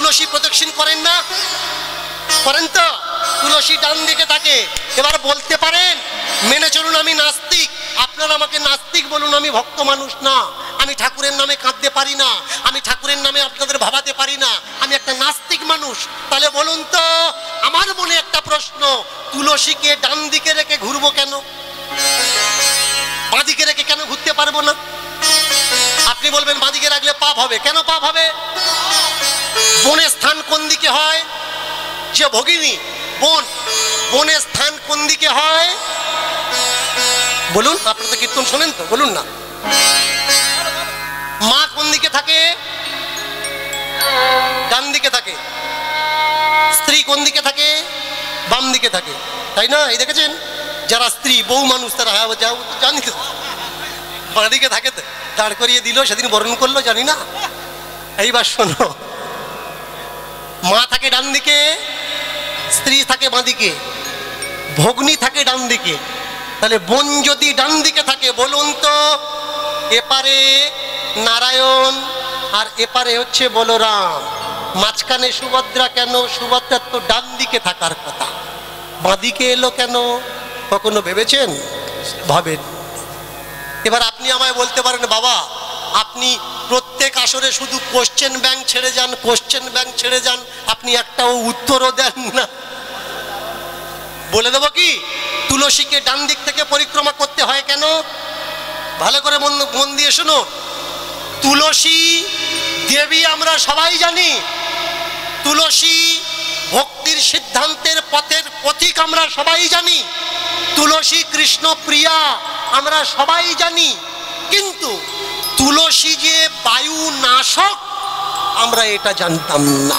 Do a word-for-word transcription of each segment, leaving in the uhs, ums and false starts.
তুলসী প্রদক্ষিণ করেন না? করেন তো? তুলসী ডান দিকে থাকে। এবার বলতে পারেন মেনে চলুন আমি নাস্তিক, আপনারা আমাকে নাস্তিক বলুন, আমি ভক্ত মানুষ না, আমি ঠাকুরের নামে কাঁদতে পারি না, আমি ঠাকুরের নামে আপনাদের ভাবাতে পারি না, আমি একটা নাস্তিক মানুষ। তাহলে বলুন তো, আমার মনে একটা প্রশ্ন, তুলসীকে ডান দিকে রেখে ঘুরবো কেন? বাঁদিকে রেখে কেন ঘুরতে পারবো না? আপনি বলবেন বাঁদিকে রাখলে পাপ হবে। কেন পাপ হবে? বনের স্থান কোন দিকে হয়? যে ভগিনী বোন, বনের স্থান কোন দিকে হয় বলুন? আপনারা তো কীর্তন শোনেন তো, বলুন না। মা কোন দিকে থাকে? ডান দিকে থাকে। স্ত্রী কোন দিকে থাকে? বাম দিকে থাকে, তাই না? এই দেখেছেন যারা স্ত্রী বউ মানুষ তারা হ্যাঁ যাও জানি তো বাঁ দিকে থাকে, তো দাঁড় করিয়ে দিল, সেদিন বরণ করলো, জানি না। এইবার শোনো, মা থাকে ডান দিকে, স্ত্রী থাকে বাঁ দিকে, ভগ্নী থাকে ডান দিকে। তাহলে বোন যদি ডান দিকে থাকে, বলুন তো এপারে নারায়ণ আর এপারে হচ্ছে বলরাম, মাঝখানে সুভদ্রা কেন? সুভদ্রার তো ডান দিকে থাকার কথা, বাঁ দিকে এলো কেন? কখনো ভেবেছেন? ভাবেন। এবার আপনি আমায় বলতে পারেন, বাবা আপনি প্রত্যেক আসরে শুধু কোশ্চেন ব্যাংক ছেড়ে যান, কোশ্চেন ব্যাংক ছেড়ে যান, আপনি একটাও উত্তরও দেন না। বলে দেবো কি তুলসীকে ডান দিক থেকে পরিক্রমা করতে হয় কেন? ভালো করে মন মন দিয়ে শোনো। তুলসী দেবী আমরা সবাই জানি, তুলসী ভক্তির সিদ্ধান্তের পথের পথিক আমরা সবাই জানি, তুলসী কৃষ্ণ প্রিয়া আমরা সবাই জানি, কিন্তু তুলসী যে বায়ু নাশক আমরা এটা জানতাম না।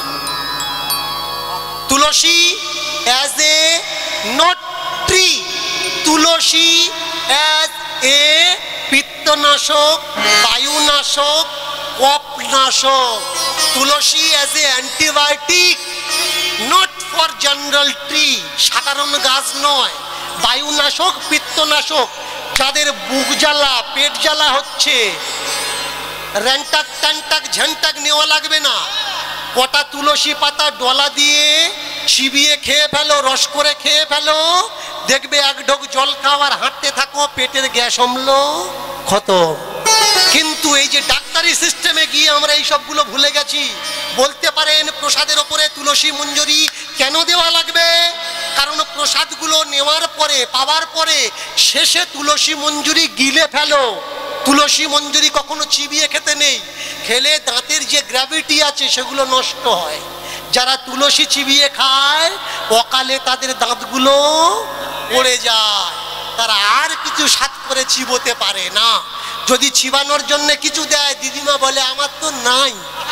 Tulsi as a not tree, tulsi as a পিত্তনাশক, বায়ুনাশক, কফনাশক। Tulsi as a antibiotic, not for general tree, সাধারণ গাছ নয়। বায়ুনাশক, পিত্তনাশক। যাদের বুক জ্বালা পেট জ্বালা হচ্ছে, র্যান্টাক ট্যান্টাক ঝ্যান্টাক নেওয়া লাগবে না, কটা তুলসী পাতা ডলা দিয়ে চিবিয়ে খেয়ে ফেলো, রস করে খেয়ে ফেলো, দেখবে এক ঢোক জল খাওয়ার হাঁটতে থাকো, পেটের গ্যাস অম্ল খতম। কিন্তু এই যে ডাক্তারি সিস্টেমে গিয়ে আমরা এই সবগুলো ভুলে গেছি। বলতে পারেন প্রসাদের ওপরে তুলসী মঞ্জরি কেন দেওয়া লাগবে? কারণ প্রসাদগুলো নেওয়ার পরে, পাওয়ার পরে শেষে তুলসী মঞ্জরি গিলে ফেলো। তুলসী মঞ্জরি কখনো চিবিয়ে খেতে নেই, খেলে দাঁতের যে গ্র্যাভিটি আছে সেগুলো নষ্ট হয়। যারা তুলসী চিবিয়ে খায় অকালে তাদের দাঁতগুলো পড়ে যায়, তারা আর কিছু স্বাদ করে চিবোতে পারে না। যদি চিবানোর জন্য কিছু দেয়, দিদিমা বলে আমার তো নাই,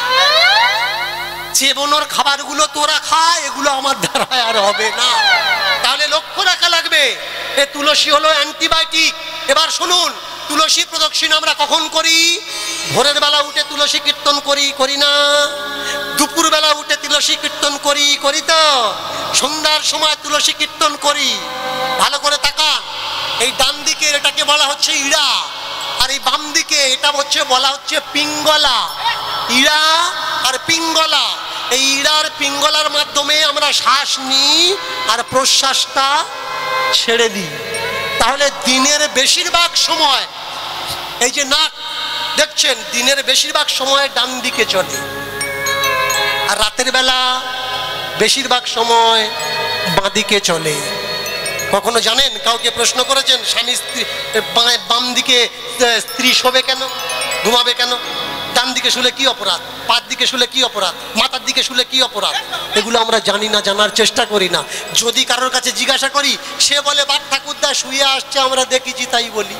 চেবনোর খাবারগুলো তোরা খা, এগুলো আমার দ্বারা আর হবে না। তাহলে লক্ষ্য রাখা লাগবে, এ তুলসী হলো অ্যান্টিবায়োটিক। এবার শুনুন, তুলসী প্রদক্ষিণ আমরা কখন করি? ভোরের বেলা উঠে তুলসী কীর্তন করি, করি না? দুপুর বেলা উঠে তুলসী কীর্তন করি, করি তো? সন্ধ্যার সময় তুলসী কীর্তন করি। ভালো করে তাকান, এই ডান দিকে এটাকে বলা হচ্ছে ইড়া, আর এই বাম দিকে এটা হচ্ছে বলা হচ্ছে পিঙ্গলা। ইড়া আর পিঙ্গলা, এই ইড়া আর পিঙ্গলার মাধ্যমে আমরা শ্বাস নিই আর প্রশ্বাসটা ছেড়ে দিই। তাহলে দিনের বেশিরভাগ সময় এই যে নাক দেখছেন, দিনের বেশিরভাগ সময় ডান দিকে চলে, আর রাতের বেলা বেশিরভাগ সময় বাঁ দিকে চলে। কখনো জানেন কাউকে প্রশ্ন করেছেন স্বামী স্ত্রী বাম দিকে স্ত্রী শোবে কেন, ঘুমাবে কেন? ডান দিকে শুলে কি অপরাধ? পার দিকে শুলে কি অপরাধ? মাথার দিকে শুলে কি অপরাধ? এগুলো আমরা জানি না, জানার চেষ্টা করি না। যদি কারোর কাছে জিজ্ঞাসা করি, সে বলে বাপ ঠাকুরদা শুয়ে আসছে, আমরা দেখেছি তাই বলি।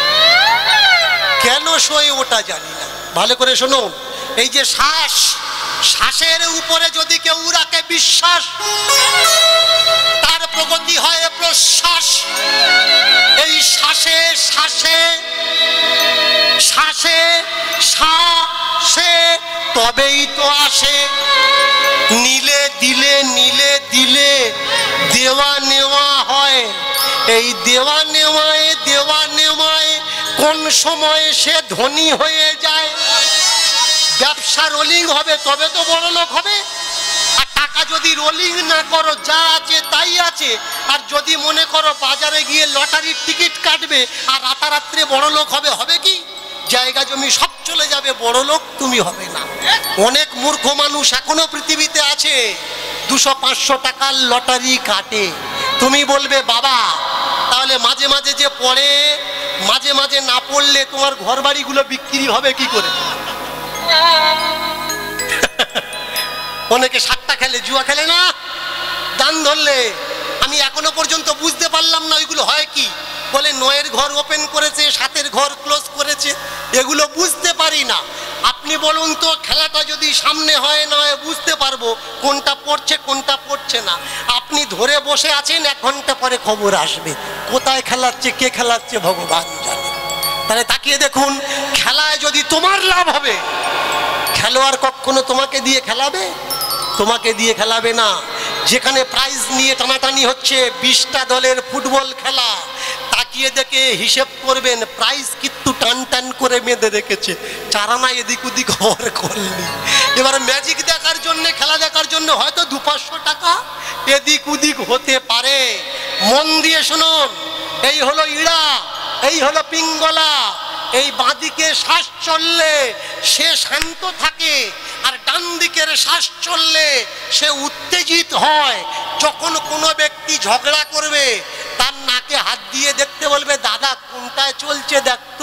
কেন শোয় ওটা জানি না। ভালো করে শোনো, এই যে শ্বাস, শ্বাসের উপরে যদি কেউ রাখে বিশ্বাস, তার প্রগতি হয় প্রশ্বাস। এই শ্বাসে শ্বাসে শ্বাসে শ্বাসে তবেই তো আসে নিলে দিলে, নিলে দিলে দেওয়া নেওয়া হয়। এই দেওয়া নেওয়ায় দেওয়া নেওয়ায় কোন সময় সে ধনী হয়ে যায়। ব্যবসা রোলিং হবে তবে তো বড় লোক হবে। রোলিং না করো, যা আছে তাই আছে। আর যদি মনে করো বাজারে গিয়ে লটারির টিকিট কাটবে আর রাতারাত্রে বড় লোক হবে, হবে কি? জায়গা জমি সব চলে যাবে, বড় লোক তুমি হবে না। অনেক মূর্খ মানুষ এখনো পৃথিবীতে আছে, দুশো পাঁচশো টাকার লটারি কাটে। তুমি বলবে বাবা তাহলে মাঝে মাঝে যে পড়ে, মাঝে মাঝে না পড়লে তোমার ঘর বাড়িগুলো বিক্রি হবে কি করে? অনেকে সাতটা খেলে, জুয়া খেলে না, দান ধরলে। আমি এখনো পর্যন্ত বুঝতে পারলাম না ওইগুলো হয় কি। বলে নয়ের ঘর ওপেন করেছে, সাতের ঘর ক্লোজ করেছে, এগুলো বুঝতে পারি না। আপনি বলুন তো, খেলাটা যদি সামনে হয় না হয় বুঝতে পারবো কোনটা পড়ছে কোনটা পড়ছে না। আপনি ধরে বসে আছেন, এক ঘন্টা পরে খবর আসবে কোথায় খেলাচ্ছে, কে খেলাচ্ছে ভগবান জানে। তাহলে তাকিয়ে দেখুন, খেলায় যদি তোমার লাভ হবে, খেলোয়াড় কখনো তোমাকে দিয়ে খেলাবে? তোমাকে দিয়ে খেলাবে না। যেখানে প্রাইজ নিয়ে টানাটানি হচ্ছে, বিশটা দলের ফুটবল খেলা, তাকিয়ে দেখে হিসেব করবেন প্রাইজ কিন্তু টান টান করে বেঁধে রেখেছে, চারানা এদিক ওদিক হওয়ার করলি। এবার ম্যাজিক দেখার জন্য, খেলা দেখার জন্য হয়তো দু পাঁচশো টাকা এদিক ওদিক হতে পারে। মন দিয়ে শুনুন, এই হলো ইড়া, এই হলো পিঙ্গলা। এই বাঁদিকে শ্বাস চললে সে শান্ত থাকে, আর ডান দিকের শ্বাস চললে সে উত্তেজিত হয়। যখন কোনো ব্যক্তি ঝগড়া করবে, তার নাকে হাত দিয়ে দেখতে বলবে দাদা কোনটায় চলছে দেখতো।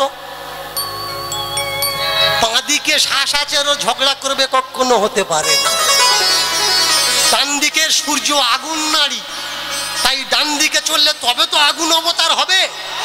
বাঁদিকে শ্বাস আছে আর ঝগড়া করবে, কখনো হতে পারে না। ডান দিকের সূর্য আগুন নাড়ি, তাই ডান দিকে চললে তবে তো আগুন অবতার হবে,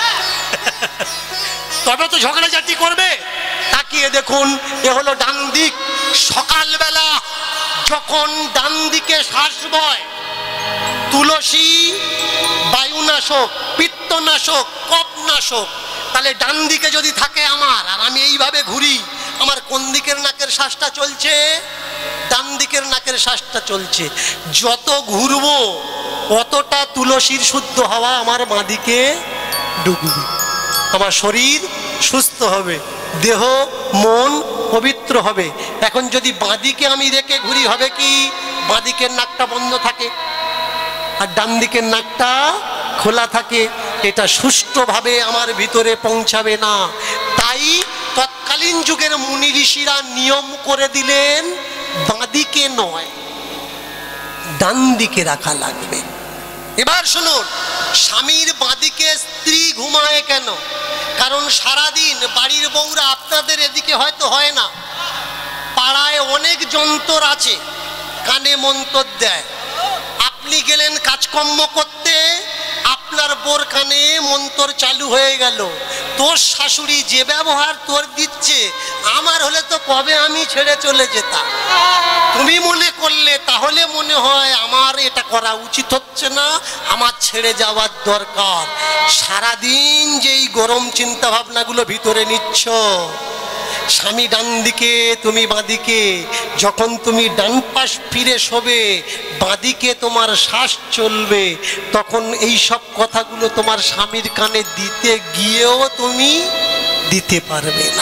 তবে তো ঝগড়াঝাটি করবে। তাকিয়ে দেখুন, এ হলো ডান দিক। সকালবেলা যখন ডান দিকে শ্বাস বয়, তুলসী বায়ুনাশক, পিত্তনাশক, কফনাশক। তাহলে ডান দিকে যদি থাকে আমার, আর আমি এইভাবে ঘুরি, আমার কোন দিকের নাকের শ্বাসটা চলছে? ডান দিকের নাকের শ্বাসটা চলছে। যত ঘুরবো অতটা তুলসীর শুদ্ধ হাওয়া আমার বাঁ দিকে ঢুকবে, আমার শরীর সুস্থ হবে, দেহ মন পবিত্র হবে। এখন যদি বাঁদিকে আমি রেখে ঘুরি, হবে কি? বাঁদিকের নাকটা বন্ধ থাকে আর ডান দিকের নাকটা খোলা থাকে, এটা সুষ্ঠুভাবে আমার ভিতরে পৌঁছাবে না। তাই তৎকালীন যুগের মুনি ঋষিরা নিয়ম করে দিলেন, বাঁদিকে নয় ডান দিকে রাখা লাগবে। এবার শুনুন, স্বামীর বাঁদিকে স্ত্রী ঘুমায় কেন? কারণ সারাদিন বাড়ির বউরা, আপনাদের এদিকে হয়তো হয় না, পাড়ায় অনেক যন্ত্র আছে, কানে মন্তর দেয়। আপনি গেলেন কাজকর্ম করতে, আপনার বোর কানে মন্তর চালু হয়ে গেল। তোর শাশুড়ি যে ব্যবহার তোর দিচ্ছে, আমার হলে তো কবে আমি ছেড়ে চলে যেতাম। তুমি মনে করলে, তাহলে মনে হয় আমার এটা করা উচিত হচ্ছে না, আমার ছেড়ে যাওয়ার দরকার। সারাদিন যেই গরম চিন্তা ভাবনাগুলো ভিতরে নিচ্ছ, স্বামী ডান দিকে তুমি বাঁদিকে, যখন তুমি ডান পাশ ফিরে শোবে, বাঁদিকে তোমার শ্বাস চলবে, তখন এই সব কথাগুলো তোমার স্বামীর কানে দিতে গিয়েও তুমি দিতে পারবে না।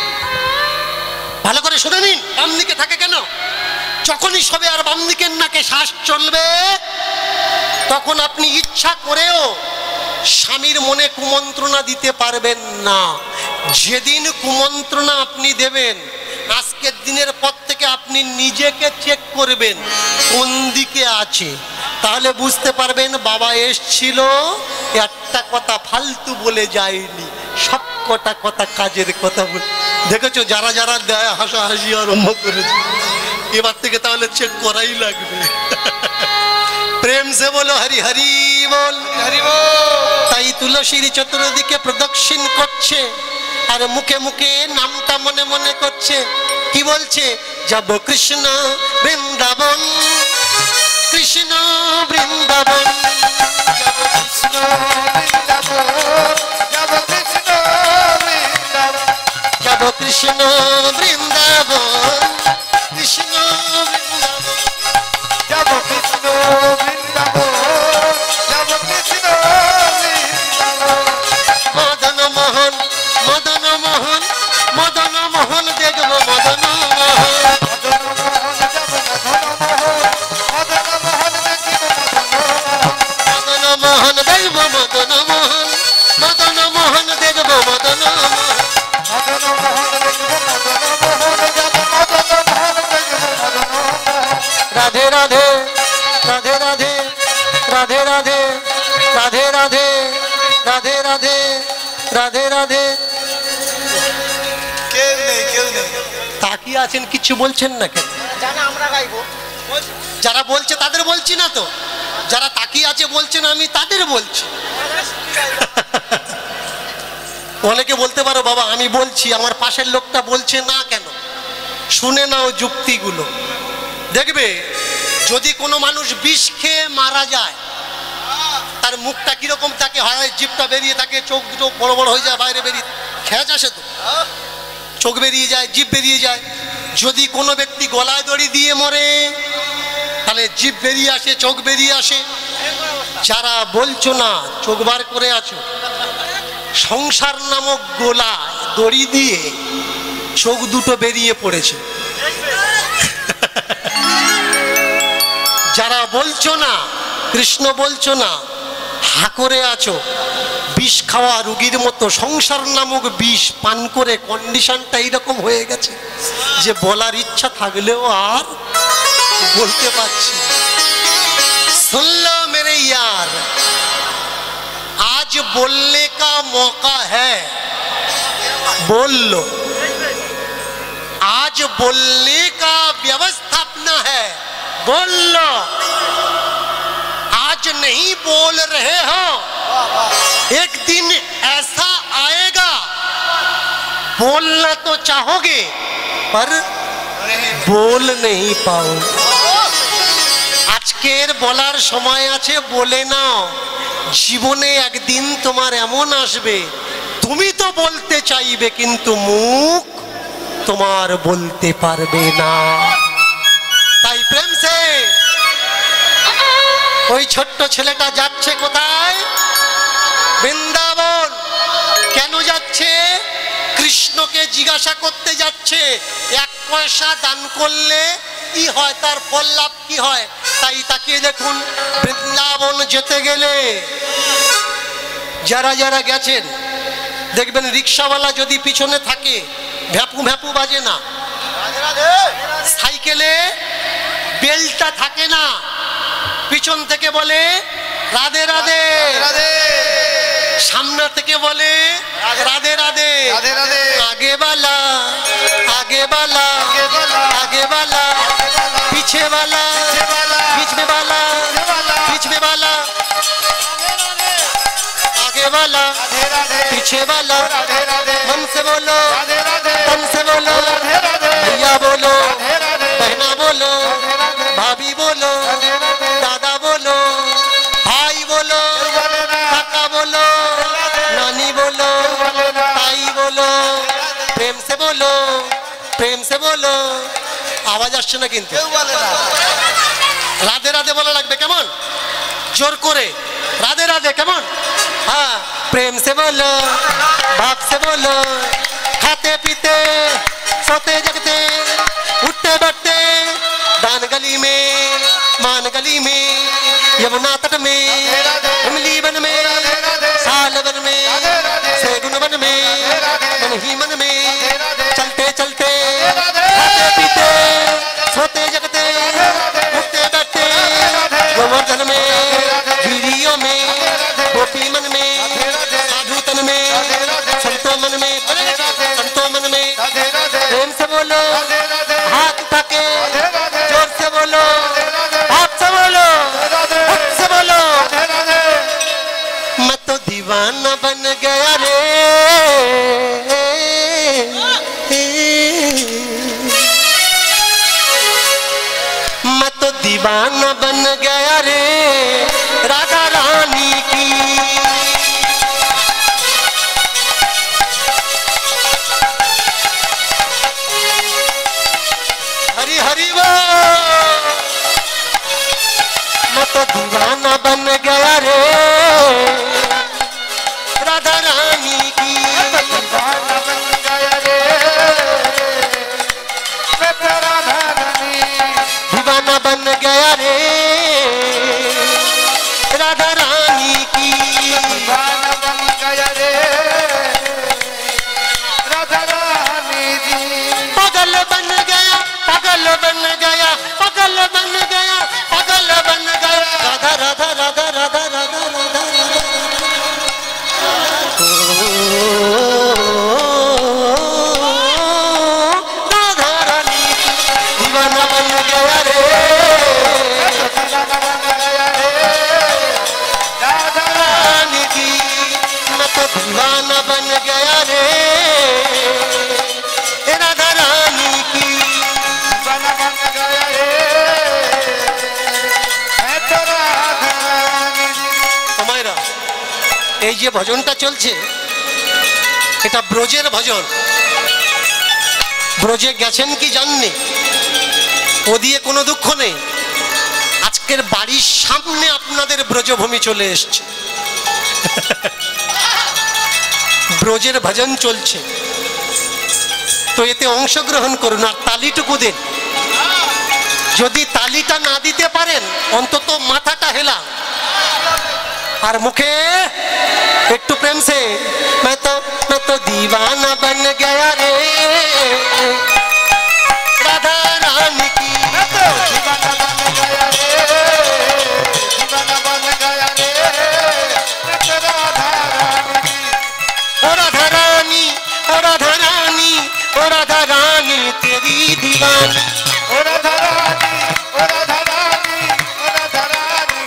ভালো করে শুনে নিন, বাম দিকে থাকে কেন? যখনই শোবে আর বাম দিকের নাকে শ্বাস চলবে, তখন আপনি ইচ্ছা করেও স্বামীর মনে কুমন্ত্রণা দিতে পারবেন না। যেদিন কুমন্ত্রণা আপনি দেবেন, আজকের দিনের পর থেকে আপনি নিজেকে চেক করবেন কোন দিকে আছে, তাহলে বুঝতে পারবেন বাবা এসছিল, একটা কথা ফালতু বলে যায়নি, সব কটা কথা কাজের কথা বলে। দেখেছো, যারা যারা দেয় হাসাহাসি আরম্ভ করেছে, এবার থেকে তাহলে চেক করাই লাগবে। প্রেম সে বলো হরি হরি বল, হরি বল। তাই তুলসীর চতুর্দিকে প্রদক্ষিণ করছে আর মুখে মুখে নামটা মনে মনে করছে। কি বলছে? যাব কৃষ্ণ বৃন্দাবন, কৃষ্ণ বৃন্দাবন, যাব কৃষ্ণ বৃন্দাবন, যাব কৃষ্ণ বৃন্দাবন, যাব কৃষ্ণ বৃন্দাবন, কৃষ্ণ বৃন্দাবন, যাব কৃষ্ণ বৃন্দাবন, যাব কৃষ্ণ বৃন্দাবন। মদন মোহন, মদন মোহন, মদন মোহন দেখবো, মদন মোহন, মদন মোহন, যাব মদন মোহন, মদন মোহন। मदन राधे राधे राधे राधे राधे राधे राधे राधे राधे राधे राधे राधे কেউ নেই কেউ নেই তাকিয়ে আছেন কিছু বলছেন না কেন জানা আমরা গাইবো যারা বলছে তাদের বলছি না তো যারা তাকিয়ে আছে বলছেন আমি তাদের বলছি অনেকে বলতে পারো বাবা আমি বলছি আমার পাশের লোকটা বলছে না কেন শুনে নাও যুক্তিগুলো দেখবে যদি কোনো মানুষ বিষ খেয়ে মারা যায় তার মুখটা কিরকম থাকে হয় জিভটা বেরিয়ে থাকে চোখ দুটো বড় বড় হয়ে যায় বাইরে বেরিয়ে খেয়াচ আসে তো চোখ বেরিয়ে যায় জিভ বেরিয়ে যায় যদি কোনো ব্যক্তি গলায় দড়ি দিয়ে মরে তাহলে জিভ বেরিয়ে আসে চোখ বেরিয়ে আসে যারা বলছো না চোখ বার করে আছো সংসার নামক গোলা দড়ি দিয়ে চোখ দুটো বেরিয়ে পড়েছে যারা বলছো না কৃষ্ণ বলছো না হা করে আছো বিষ খাওয়া রোগীর মতো সংসার নামক বিষ পান করে কন্ডিশনটা এইরকম হয়ে গেছে যে বলার ইচ্ছা থাকলেও আর বলতে পারছি শুনলো মেরে यार आज बोलने का मौका है बोल लो आज बोलने का व्यवस्थापना है बोल लो आज नहीं बोल रहे हो एक दिन ऐसा आएगा बोलना तो चाहोगे पर बोल नहीं पाओ আজকের বলার সময় আছে বলে নাও জীবনে একদিন তোমার এমন আসবে তুমি তো বলতে চাইবে কিন্তু মুখ তোমার বলতে পারবে না তাই প্রেম সে ওই ছোট্ট ছেলেটা যাচ্ছে কোথায় বৃন্দাবন কেন যাচ্ছে কৃষ্ণকে জিজ্ঞাসা করতে যাচ্ছে এক পয়সা দান করলে কি হয় তার ফল লাভ কি হয় তাই তাকিয়ে দেখুন বৃন্দাবন যেতে গেলে যারা যারা গেছেন দেখবেন রিক্সাওয়ালা যদি পিছনে থাকে ভ্যাপু ভ্যাপু বাজে না সাইকেলে বেলটা থাকে না পিছন থেকে বলে রাধে রাধে সামনে থেকে বলে রাধে রাধে আগে वाला आगे वाला आगे वाला पीछे वाला बीच में वाला बीच में वाला आगे वाला पीछे वाला मन से बोलो तन से बोलो भैया बोलो बहना बोलो भाभी बोलो दादा बोलो भाई बोलो काका बोलो नानी बोलो ताई बोलो प्रेम से बोलो प्रेम से बोलो आवाज আসছে না কিন্তু রাধে রাধে বলা লাগবে কেমন জোর করে রাধে রাধে কেমন हाँ प्रेम से बोलो बाप से बोलो खाते पीते सोते जगते उठते बैठते दान गली में मान गली में यमुना तट में इमली वन में साल वन में सेगुन वन में मन ही मन में चलते चलते खाते पीते सोते जगते उठते बैठते गोवर्धन में गिरियों में गोपी मन में साधु तन में संतो मन में संतो मन में प्रेम से बोलो हाथ उठा के जोर से बोलो हाथ से बोलो हाथ से बोलो मैं तो दीवाना बन गया रे मैं तो दीवाना बन गया रे राधा रानी की हरी हरी वो मैं तो दीवाना बन गया रे राधा रानी की दीवाना बन गया रे दीवाना बन गया रे राधा रानी की दीवाना बन गया रे बन गया पागल बन गया पागल बन गया राधा राधा राधा राधा राधा राधा राधा रानी दीवाना बन गया रे राधा रानी की मैं तो दीवाना बन गया रे राधा रानी की दीवाना बन गया रे তোমায়রা এই যে ভজনটা চলছে এটা ব্রজের ভজন ব্রজে গেছেন কি জাননি ও দিয়ে কোনো দুঃখ নেই আজকের বাড়ির সামনে আপনাদের ব্রজভূমি চলে এসেছে ব্রজের ভজন চলছে তো এতে অংশগ্রহণ করুন আর তালিটুকু দেন যদি তালিটা না দিতে পারেন অন্তত মাথাটা হেলা আর মুখে একটু প্রেম সে मैं तो मैं तो दीवाना बन गया रे राधा रानी की मैं तो दीवाना बन गया रे दीवाना बन गया रे राधा रानी ओ राधा रानी ओ राधा रानी ओ राधा रानी तेरी दीवानी ओ राधा रानी ओ राधा रानी ओ राधा रानी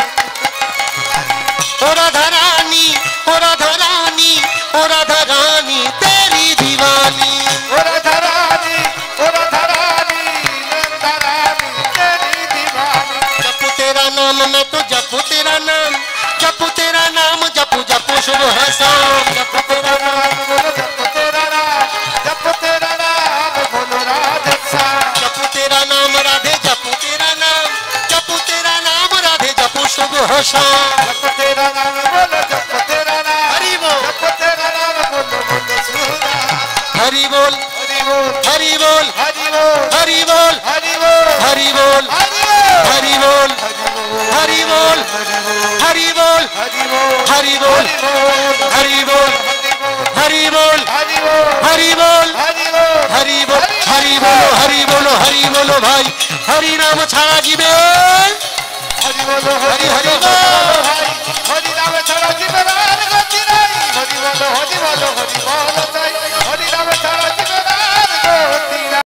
ओ राधा रानी ओ राधा रानी ओ राधा रानी तेरी दीवानी ओ राधा रानी ओ राधा रानी राधा रानी तेरी दीवानी जपू तेरा नाम मैं तो जपू तेरा नाम जपू तेरा नाम जपू जपू शुभ हसाम जपू तेरा नाम बोलो जपू तेरा नाम जपू तेरा नाम बोलो राधे श्याम जपू तेरा नाम राधे जपू तेरा नाम जपू तेरा नाम राधे जपू शुभ हसाम जपू तेरा नाम बोलो जपू तेरा नाम हरि बोल जपू तेरा नाम बोलो बोलो सुरा हरि बोल हरि बोल हरि बोल हरि बोल हरि बोल हरि बोल हरि बोल हरि बोल हरि बोल हरि बोल हरि बोल हरि बोल हरि बोल हरि बोल हरि बोलो हरि बोलो हरि बोलो भाई हरि नाम ছাড়া জীবে हरि बोलो हरि